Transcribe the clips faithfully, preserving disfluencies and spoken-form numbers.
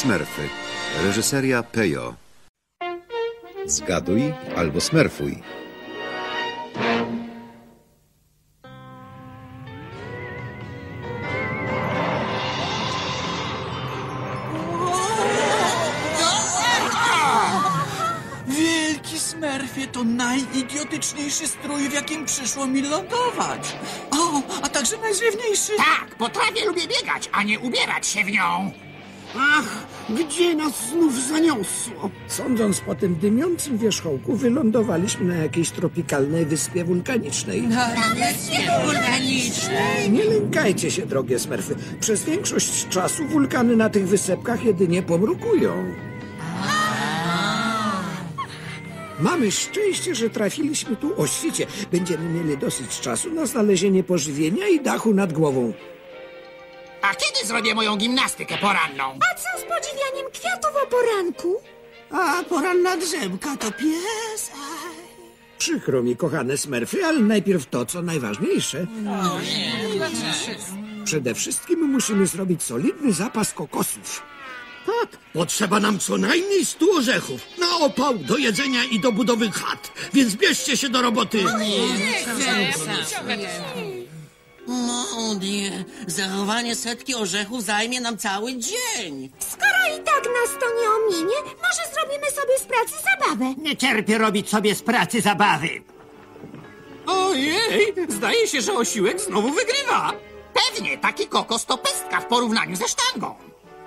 Smurfy. Reżyseria Pejo. Zgaduj albo smerfuj. Wielki Smurfie to najidiotyczniejszy strój, w jakim przyszło mi lądować. O, a także najzwiewniejszy. Tak, potrafię, lubię biegać, a nie ubierać się w nią. Ach, gdzie nas znów zaniosło? Sądząc po tym dymiącym wierzchołku, wylądowaliśmy na jakiejś tropikalnej wyspie wulkanicznej. Na wyspie wulkanicznej. Nie lękajcie się, drogie smerfy. Przez większość czasu wulkany na tych wysepkach jedynie pomrukują. Mamy szczęście, że trafiliśmy tu o świcie. Będziemy mieli dosyć czasu na znalezienie pożywienia i dachu nad głową. A kiedy zrobię moją gimnastykę poranną? A co z podziwianiem kwiatów o poranku? A poranna drzemka to pies. Przykro mi, kochane smerfy, ale najpierw to, co najważniejsze. Przede wszystkim musimy zrobić solidny zapas kokosów. Tak, potrzeba nam co najmniej stu orzechów. Na opał, do jedzenia i do budowy chat. Więc bierzcie się do roboty. Mon Dieu, zachowanie setki orzechów zajmie nam cały dzień. Skoro i tak nas to nie ominie, może zrobimy sobie z pracy zabawę. Nie cierpię robić sobie z pracy zabawy. Ojej, zdaje się, że osiłek znowu wygrywa. Pewnie, taki kokos to pestka w porównaniu ze sztangą.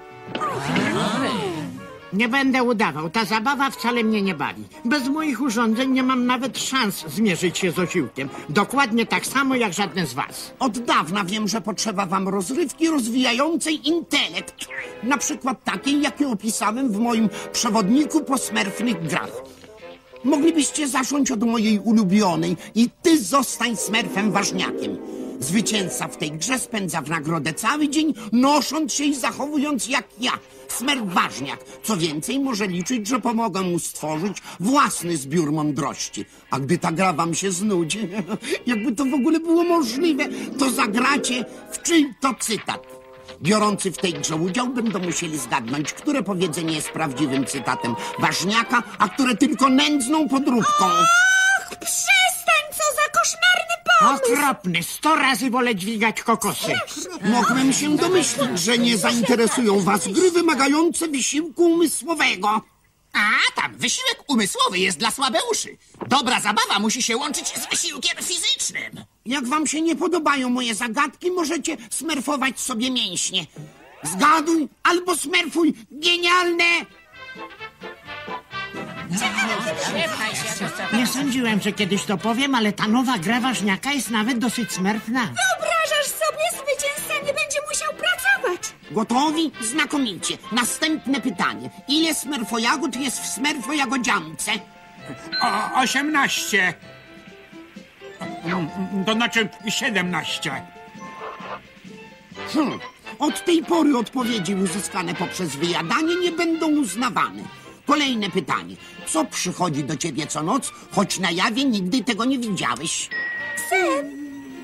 Nie będę udawał, ta zabawa wcale mnie nie bawi. Bez moich urządzeń nie mam nawet szans zmierzyć się z osiłkiem. Dokładnie tak samo jak żaden z was. Od dawna wiem, że potrzeba wam rozrywki rozwijającej intelekt. Na przykład takiej, jakie opisałem w moim przewodniku po smerfnych grach. Moglibyście zacząć od mojej ulubionej i ty zostań smerfem ważniakiem. Zwycięzca w tej grze spędza w nagrodę cały dzień, nosząc się i zachowując jak ja, smerf ważniak. Co więcej, może liczyć, że pomogę mu stworzyć własny zbiór mądrości. A gdy ta gra wam się znudzi, jakby to w ogóle było możliwe, to zagracie w czyj to cytat. Biorący w tej grze udział będą musieli zgadnąć, które powiedzenie jest prawdziwym cytatem ważniaka, a które tylko nędzną podróbką. Och, przestań, co za koszmarny pomysł! Okropny, sto razy wolę dźwigać kokosy. Mogłem się domyślić, że nie zainteresują was gry wymagające wysiłku umysłowego. A, tam, wysiłek umysłowy jest dla słabeuszy. Dobra zabawa musi się łączyć z wysiłkiem fizycznym. Jak wam się nie podobają moje zagadki, możecie smerfować sobie mięśnie. Zgaduj albo smerfuj. Genialne! Nie sądziłem, że kiedyś to powiem, ale ta nowa gra ważniaka jest nawet dosyć smerfna. Wyobrażasz sobie, zwycięzca nie będzie musiał pracować. Gotowi? Znakomicie. Następne pytanie. Ile smerfojagód jest w smerfojagodziance? O, osiemnaście. To znaczy siedemnaście. Hmm. Od tej pory odpowiedzi uzyskane poprzez wyjadanie nie będą uznawane. Kolejne pytanie. Co przychodzi do ciebie co noc, choć na jawie nigdy tego nie widziałeś? Sen.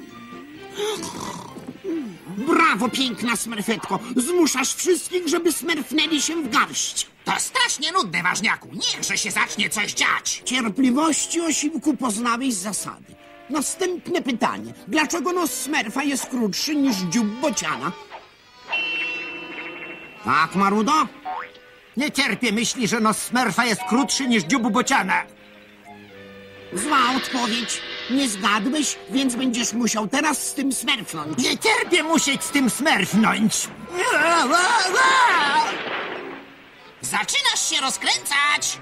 Brawo, piękna smerfetko. Zmuszasz wszystkich, żeby smerfnęli się w garść. To strasznie nudne, ważniaku. Niechże się zacznie coś dziać. Cierpliwości, osiłku, poznałeś zasady. Następne pytanie. Dlaczego nos smerfa jest krótszy niż dziób bociana? Tak, Marudo? Nie cierpię myśli, że nos smerfa jest krótszy niż dziób bociana. Zła odpowiedź. Nie zgadłeś, więc będziesz musiał teraz z tym smerfnąć. Nie cierpię musieć z tym smerfnąć. Zaczynasz się rozkręcać.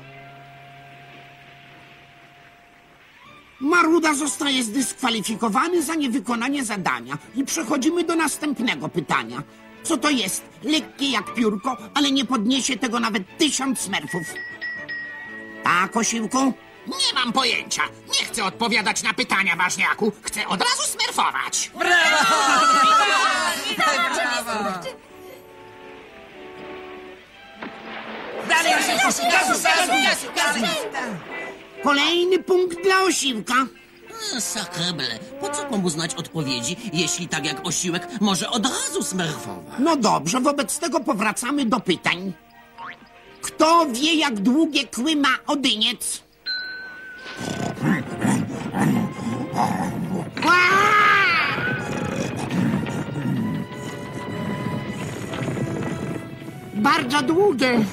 Maruda zostaje zdyskwalifikowany za niewykonanie zadania. I przechodzimy do następnego pytania. Co to jest? Lekkie jak piórko, ale nie podniesie tego nawet tysiąc smerfów. Tak, osiłku? Nie mam pojęcia. Nie chcę odpowiadać na pytania, ważniaku. Chcę od razu smerfować. Kolejny punkt dla osiłka. Sacreble, po co komu znać odpowiedzi, jeśli tak jak osiłek może od razu smerfować? No dobrze, wobec tego powracamy do pytań. Kto wie, jak długie kły ma odyniec? Bardzo długie.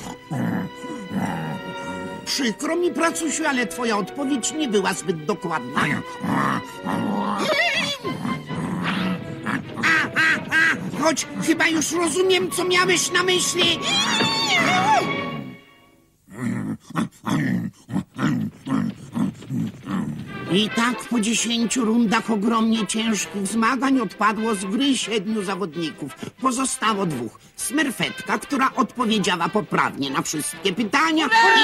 Przykro mi, pracusiu, ale twoja odpowiedź nie była zbyt dokładna. A, a, a, choć chyba już rozumiem, co miałeś na myśli. I tak po dziesięciu rundach ogromnie ciężkich zmagań odpadło z gry siedmiu zawodników. Pozostało dwóch. Smerfetka, która odpowiedziała poprawnie na wszystkie pytania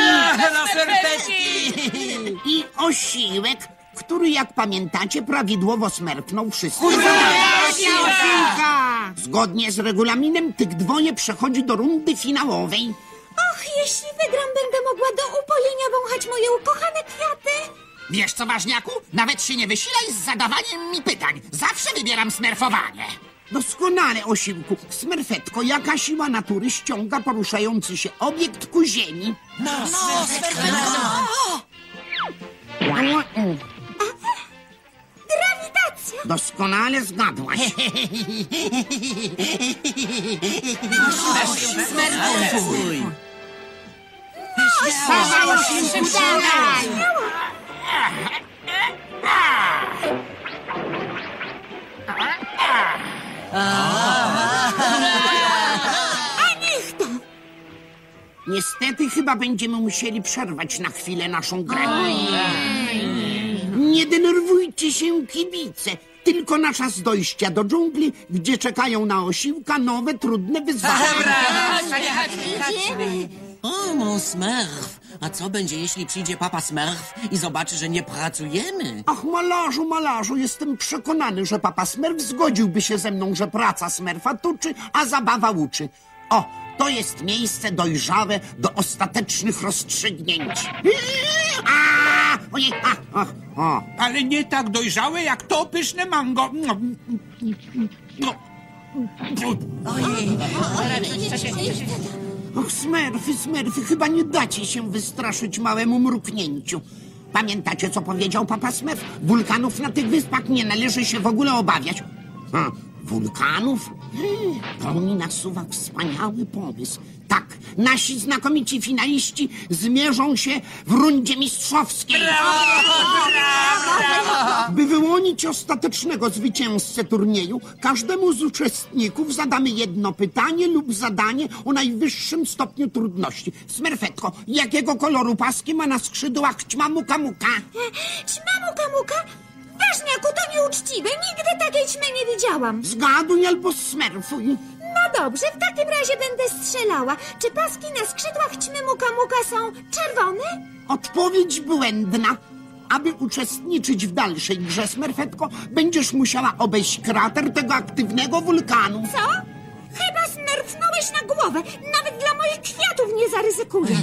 i, i Osiłek, który, jak pamiętacie, prawidłowo smerfnął wszystkie zadania. Zgodnie z regulaminem tych dwoje przechodzi do rundy finałowej. Och, jeśli wygram, będę mogła do upojenia wąchać moje ukochane kwiaty. Wiesz co, ważniaku? Nawet się nie wysilaj z zadawaniem mi pytań. Zawsze wybieram smerfowanie. Doskonale, Osiłku. Smerfetko, jaka siła natury ściąga poruszający się obiekt ku ziemi? No, no smerfetko! Grawitacja. Doskonale zgadłaś. Smerfuj! Dawaj, Osiłku, dawaj! A niech to. Niestety chyba będziemy musieli przerwać na chwilę naszą grę. Nie denerwujcie się, kibice. Tylko na czas dojścia do dżungli, gdzie czekają na Osiłka nowe, trudne wyzwania. O, mon Smurf! A co będzie, jeśli przyjdzie papa Smurf i zobaczy, że nie pracujemy? Ach, malarzu, malarzu, jestem przekonany, że papa Smurf zgodziłby się ze mną, że praca Smurfa tuczy, a zabawa uczy. O, to jest miejsce dojrzałe do ostatecznych rozstrzygnięć. A, ojej, a, a, o. Ale nie tak dojrzałe jak to pyszne mango. No. No. Och, Smurfy, Smurfy, chyba nie dacie się wystraszyć małemu mruknięciu. Pamiętacie, co powiedział papa Smurf? Wulkanów na tych wyspach nie należy się w ogóle obawiać. Ha, wulkanów? Hmm, to mi nasuwa wspaniały pomysł. Tak, nasi znakomici finaliści zmierzą się w rundzie mistrzowskiej. By wyłonić ostatecznego zwycięzcę turnieju, każdemu z uczestników zadamy jedno pytanie lub zadanie o najwyższym stopniu trudności. Smerfetko, jakiego koloru paski ma na skrzydłach ćma muka muka? Ćma muka muka? Ważniaku, to nieuczciwe. Nigdy takiej ćmy nie widziałam. Zgaduj albo smerfuj. No dobrze, w takim razie będę strzelała. Czy paski na skrzydłach ćmy muka muka są czerwone? Odpowiedź błędna. Aby uczestniczyć w dalszej grze, Smerfetko, będziesz musiała obejść krater tego aktywnego wulkanu. Co? Chyba smerfnąłeś na głowę. Nawet dla moich kwiatów nie zaryzykuję.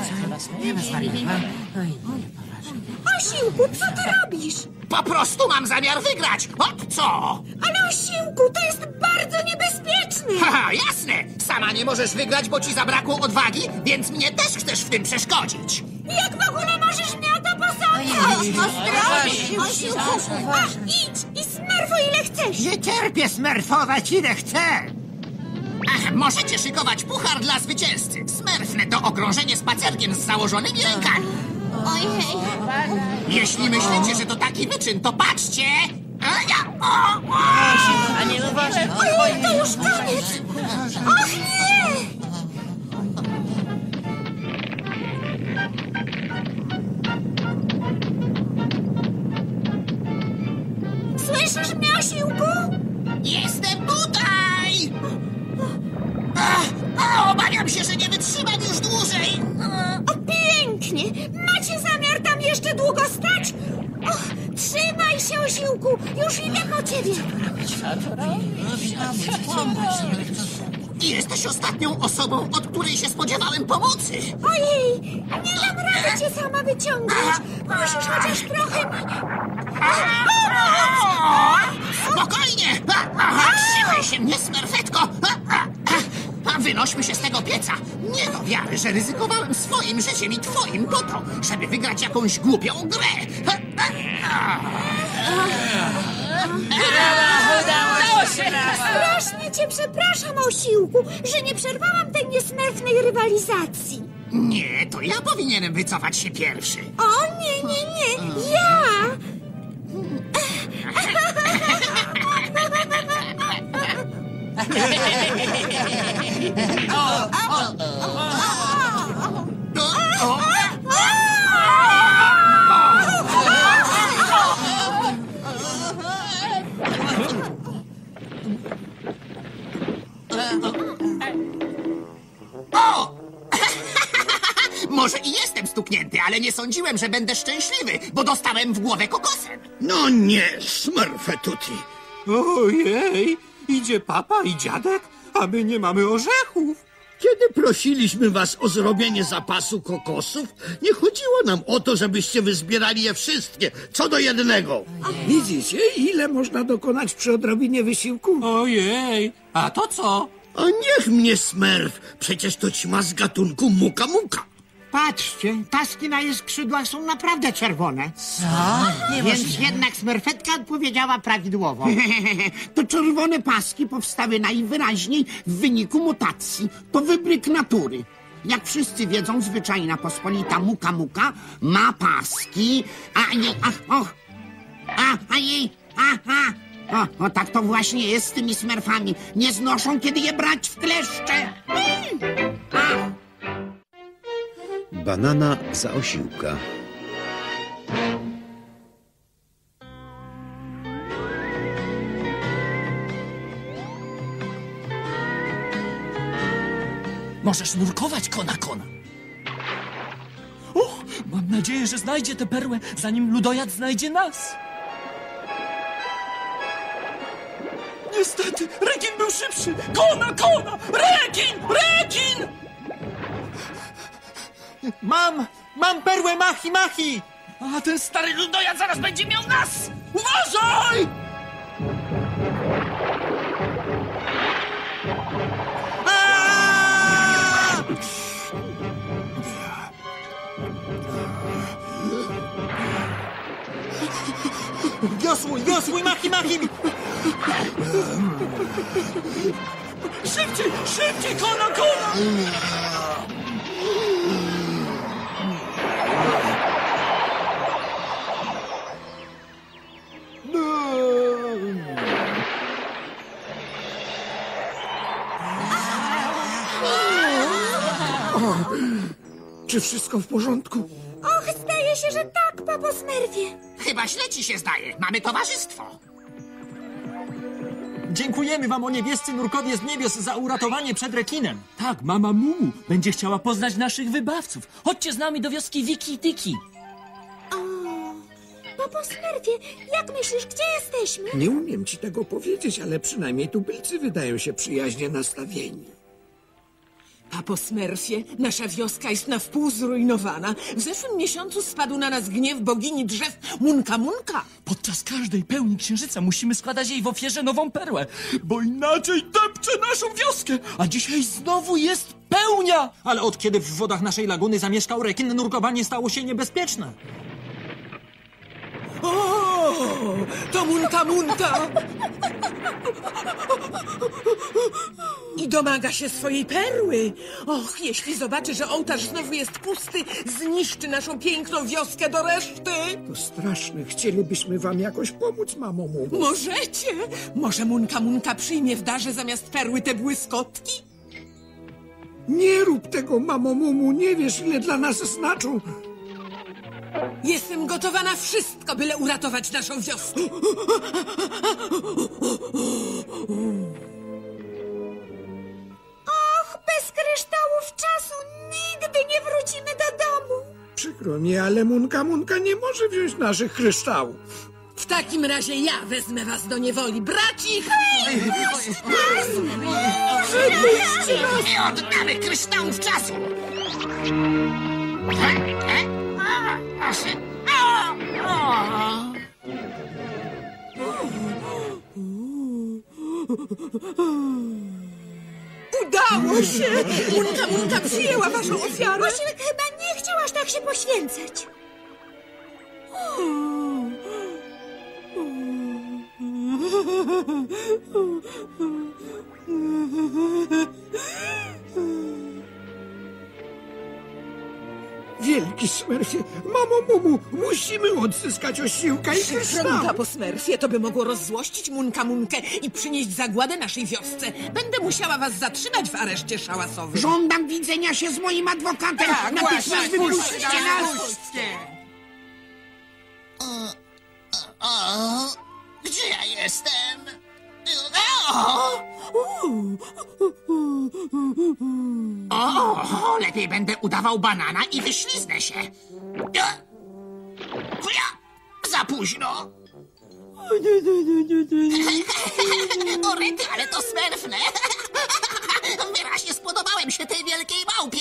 Osiłku, co ty robisz? Po prostu mam zamiar wygrać. Od co? Ale Osiłku, to jest bardzo niebezpieczne. Haha, jasne. Sama nie możesz wygrać, bo ci zabrakło odwagi, więc mnie też chcesz w tym przeszkodzić. Jak w ogóle możesz mnie o to posądzać? Ostrożnie, Osiłku. A, idź i smerfuj ile chcesz. Nie cierpię smerfować ile chcę. Ach, możecie szykować puchar dla zwycięzcy. Smerfnę to okrążenie spacerkiem z założonymi rękami. Ojej. Jeśli myślicie, że to taki wyczyn, to patrzcie! A ja, o, o. A nie uważaj! Ojej, to już koniec. Och nie! Słyszysz mnie, Osiłku? Jestem tutaj! Ach, a, obawiam się, że nie wytrzymam już dłużej. O, pięknie! Macie zamiar tam jeszcze długo stać? Och, trzymaj się, Osiłku! Już idę po ciebie! Jesteś ostatnią osobą, od której się spodziewałem pomocy. Ojej! Nie dam rady cię sama wyciągnąć! Musisz chociaż trochę mi... Spokojnie! Trzymaj się mnie, smerfetko! Wynośmy się z tego pieca. Nie do wiary, że ryzykowałem swoim życiem i twoim po to, żeby wygrać jakąś głupią grę. Strasznie cię przepraszam, Osiłku, że nie przerwałam tej niesmętnej rywalizacji. Nie, to ja powinienem wycofać się pierwszy. O, nie, nie, nie, ja! Może i jestem stuknięty, ale nie sądziłem, że będę szczęśliwy, bo dostałem w głowę kokosem. No nie, Smurfetuti. Ojej, idzie papa i dziadek, a my nie mamy orzechów. Kiedy prosiliśmy was o zrobienie zapasu kokosów, nie chodziło nam o to, żebyście wyzbierali je wszystkie, co do jednego. Widzicie, ile można dokonać przy odrobinie wysiłku? Ojej, a to co? A niech mnie Smurf, przecież to ćma z gatunku muka muka. Patrzcie, paski na jej skrzydłach są naprawdę czerwone. Nie Więc jednak smerfetka odpowiedziała prawidłowo. To czerwone paski powstały najwyraźniej w wyniku mutacji. To wybryk natury. Jak wszyscy wiedzą, zwyczajna pospolita muka muka ma paski, a jej... A, och, a, a jej... A, a. O, o, tak to właśnie jest z tymi smerfami. Nie znoszą, kiedy je brać w kleszcze. Mm. A. Banana za osiłka. Możesz nurkować, Kona Kona. Och, mam nadzieję, że znajdzie tę perłę, zanim ludojad znajdzie nas. Niestety, rekin był szybszy. Kona Kona! Rekin! Rekin! Mam, mam perłę machi machi. A ten stary ludojad zaraz będzie miał nas! Uważaj! A! Wiosłuj, wiosłuj, machi machi. Szybciej, szybciej, Kona Kona! Czy wszystko w porządku? Och, zdaje się, że tak, papo Smurfie. Chyba źle ci się zdaje. Mamy towarzystwo. Dziękujemy wam, o niebiescy nurkowie z niebios, za uratowanie przed rekinem. Tak, mama Mumu będzie chciała poznać naszych wybawców. Chodźcie z nami do wioski Wiki i Tiki. O, papo Smurfie, jak myślisz, gdzie jesteśmy? Nie umiem ci tego powiedzieć, ale przynajmniej tubylcy wydają się przyjaźnie nastawieni. Papo Smurfie, nasza wioska jest na wpół zrujnowana. W zeszłym miesiącu spadł na nas gniew bogini drzew Munka Munka. Podczas każdej pełni księżyca musimy składać jej w ofierze nową perłę, bo inaczej depcze naszą wioskę, a dzisiaj znowu jest pełnia! Ale od kiedy w wodach naszej laguny zamieszkał rekin, nurkowanie stało się niebezpieczne. O, to Munka Munka! I domaga się swojej perły. Och, jeśli zobaczy, że ołtarz znowu jest pusty, zniszczy naszą piękną wioskę do reszty. To straszne. Chcielibyśmy wam jakoś pomóc, mamo Mumu. Możecie? Może Munka Munka przyjmie w darze zamiast perły te błyskotki? Nie rób tego, mamo Mumu. Nie wiesz, ile dla nas znaczą. Jestem gotowa na wszystko, byle uratować naszą wioskę. Och, bez kryształów czasu nigdy nie wrócimy do domu. Przykro mi, ale Munka Munka nie może wziąć naszych kryształów. W takim razie ja wezmę was do niewoli, braci! Nie oddamy kryształów czasu! Udało Udało się! Munka Munka przyjęła waszą ofiarę. Osiłek chyba nie chciał aż tak się poświęcać. Wielki Smerfie, mamo Mumu, musimy odzyskać Osiłka i kryształy. Munka po Smerfie to by mogło rozzłościć Munka Munkę i przynieść zagładę naszej wiosce. Będę musiała was zatrzymać w areszcie szałasowym. Żądam widzenia się z moim adwokatem. Tak, Natychmiast właśnie, wypuśćcie puśćcie nas. O, o, gdzie ja jestem? O! O, lepiej będę udawał banana i wyśliznę się. Za późno. O rety, ale to smerfne. Wyraźnie spodobałem się tej wielkiej małpie.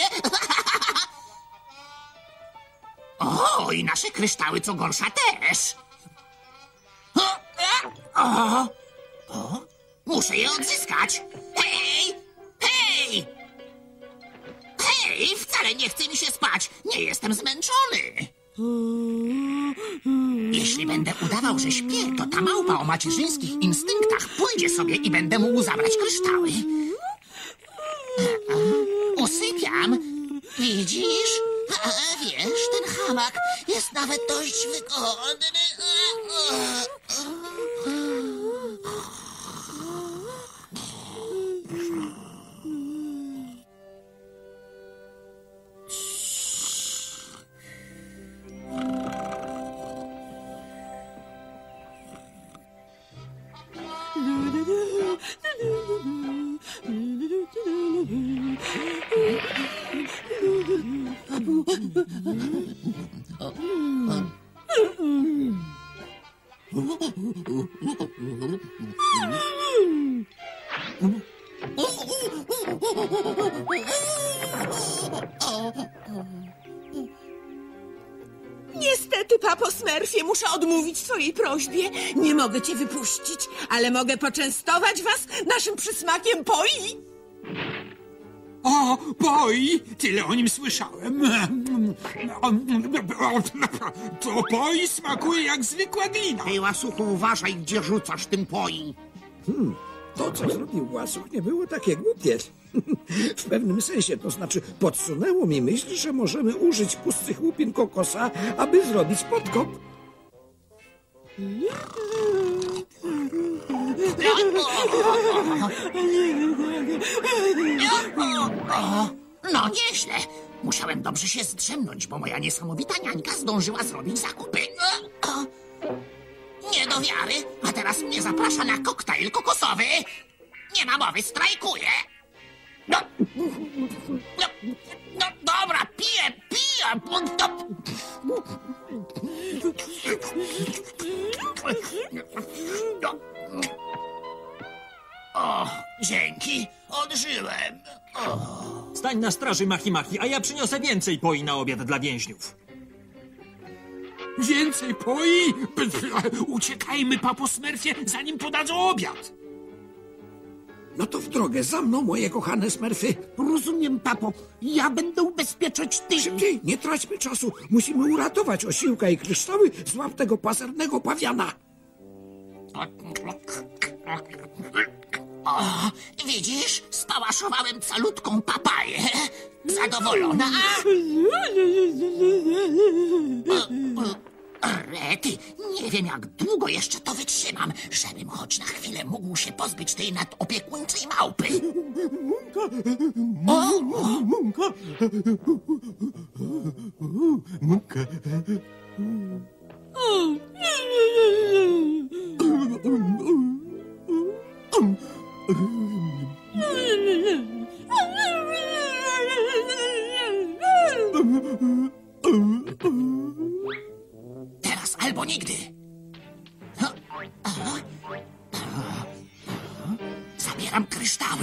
O, i nasze kryształy, co gorsza, też. O, o, muszę je odzyskać. Hej, hej! Hej, wcale nie chce mi się spać. Nie jestem zmęczony. Jeśli będę udawał, że śpię, to ta małpa o macierzyńskich instynktach pójdzie sobie i będę mógł zabrać kryształy. Usypiam. Widzisz? A, wiesz, ten hamak jest nawet dość wygodny. Niestety, papo Smerfie, muszę odmówić swojej prośbie. Nie mogę cię wypuścić, ale mogę poczęstować was naszym przysmakiem poi. O, poi! Tyle o nim słyszałem. To poi smakuje jak zwykła glina. Ej, łasuchu, uważaj, gdzie rzucasz tym poi. Hmm, to, co zrobił Łasuch, nie było takie głupie. W pewnym sensie, to znaczy podsunęło mi myśl, że możemy użyć pustych łupin kokosa, aby zrobić podkop. No nieźle. Musiałem dobrze się zdrzemnąć, bo moja niesamowita niańka zdążyła zrobić zakupy. Nie do wiary, a teraz mnie zaprasza na koktajl kokosowy. Nie ma mowy, strajkuję. No, no, no dobra, piję, piję. No. O, dzięki, odżyłem. O. Stań na straży, Machi Machi, a ja przyniosę więcej poi na obiad dla więźniów. Więcej poi? Uciekajmy, papo Smerfie, zanim podadzą obiad. No to w drogę, za mną, moje kochane Smerfy. Rozumiem, papo. Ja będę ubezpieczać ty. Szybciej, nie traćmy czasu. Musimy uratować Osiłka i kryształy z łap tego pazernego pawiana. O, widzisz? Spałaszowałem calutką papaję. Zadowolona? O, o, rety, nie wiem jak długo jeszcze to wytrzymam, żebym choć na chwilę mógł się pozbyć tej nadopiekuńczej małpy. O, o. Munka. Munka. Teraz albo nigdy. Zabieram kryształy.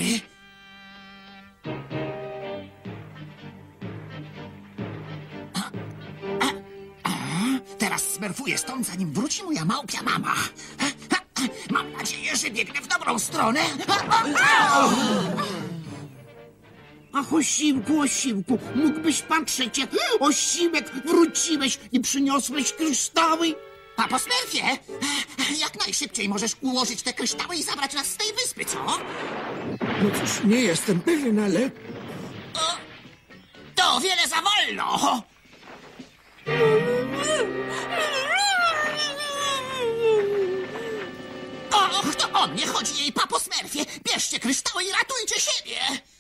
Teraz smerfuję stąd, zanim wróci moja małpia mama. Mam nadzieję, że biegnę w dobrą stronę. Ach, Osiłku, Osiłku, mógłbyś patrzeć, jak Osiłek wróciłeś i przyniosłeś kryształy? Papo Smurfie, jak najszybciej możesz ułożyć te kryształy i zabrać nas z tej wyspy, co? No cóż, nie jestem pewien, ale... O, to o wiele za wolno! Och, to o mnie chodzi jej, Papo Smurfie! Bierzcie kryształy i ratujcie siebie!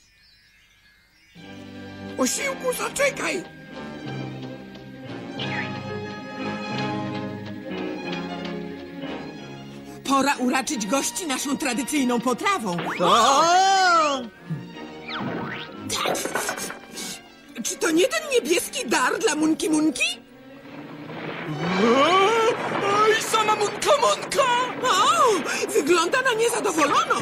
Osiłku, zaczekaj! Pora uraczyć gości naszą tradycyjną potrawą. Czy to nie ten niebieski dar dla Munki Munki? Oj, sama Munka Munka! O, wygląda na niezadowoloną.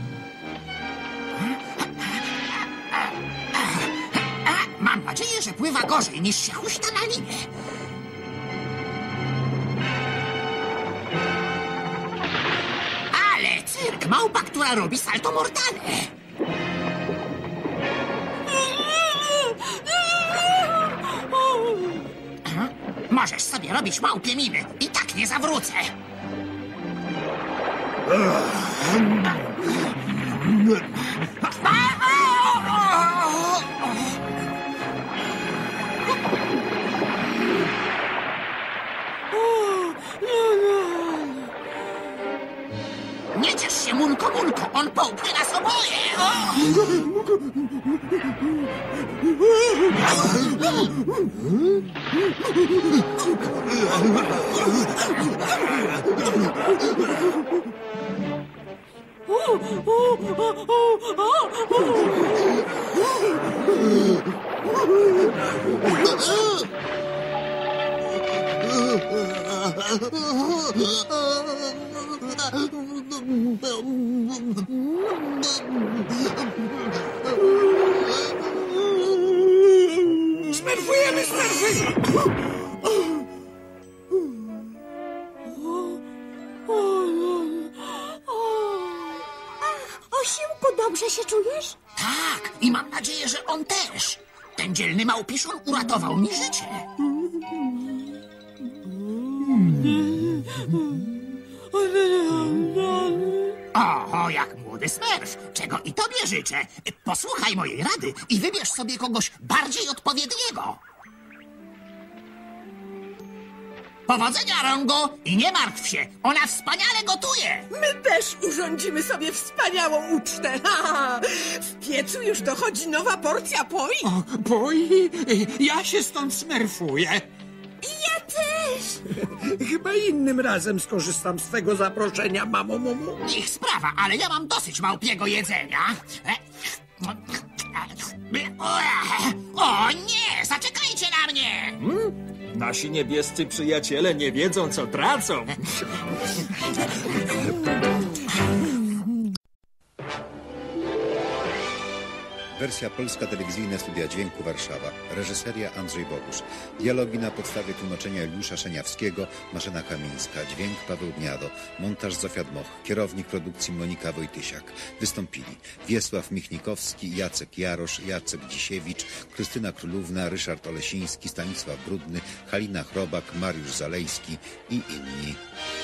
Mam nadzieję, że pływa gorzej niż się huśta na linie. Ale cyrk, małpa, która robi salto mortale. Możesz sobie robić małpie miny. I tak nie zawrócę. Nie ciesz się, Munko Munko. On połknie nas oboje. O! Smerfujemy, smerfuj! Osiłku, dobrze się czujesz? Tak, i mam nadzieję, że on też. Ten dzielny małpiszon uratował mi życie. O, jak młody Smurf, czego i tobie życzę. Posłuchaj mojej rady i wybierz sobie kogoś bardziej odpowiedniego. Powodzenia, Rongo, i nie martw się, ona wspaniale gotuje. My też urządzimy sobie wspaniałą ucztę. Ha! W piecu już dochodzi nowa porcja poi. O, boi, ja się stąd smerfuję. Ja też. Chyba innym razem skorzystam z twego zaproszenia, mamo Mumu. Ich sprawa, ale ja mam dosyć małpiego jedzenia. O nie, zaczekajcie na mnie! Nasi niebiescy przyjaciele nie wiedzą, co tracą. Wersja polska, telewizyjne studia dźwięku Warszawa. Reżyseria Andrzej Bogusz. Dialogi na podstawie tłumaczenia Juliusza Szeniawskiego, Marzena Kamińska. Dźwięk Paweł Gniado. Montaż Zofia Dmoch. Kierownik produkcji Monika Wojtysiak. Wystąpili Wiesław Michnikowski, Jacek Jarosz, Jacek Dzisiewicz, Krystyna Królówna, Ryszard Olesiński, Stanisław Brudny, Halina Chrobak, Mariusz Zalejski i inni.